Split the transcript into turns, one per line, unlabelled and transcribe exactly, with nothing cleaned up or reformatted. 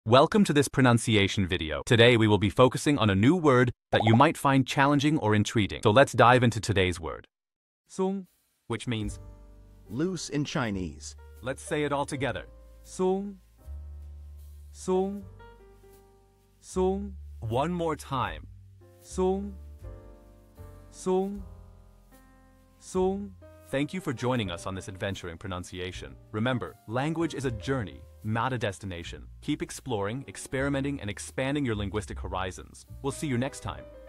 Welcome to this pronunciation video. Today we will be focusing on a new word that you might find challenging or intriguing. So let's dive into today's word. sōng, which means
loose in Chinese.
let's say it all together. sōng, sōng, sōng. One more time. sōng, sōng, sōng. Thank you for joining us on this adventure in pronunciation. Remember, language is a journey, not a destination. Keep exploring, experimenting, and expanding your linguistic horizons. We'll see you next time.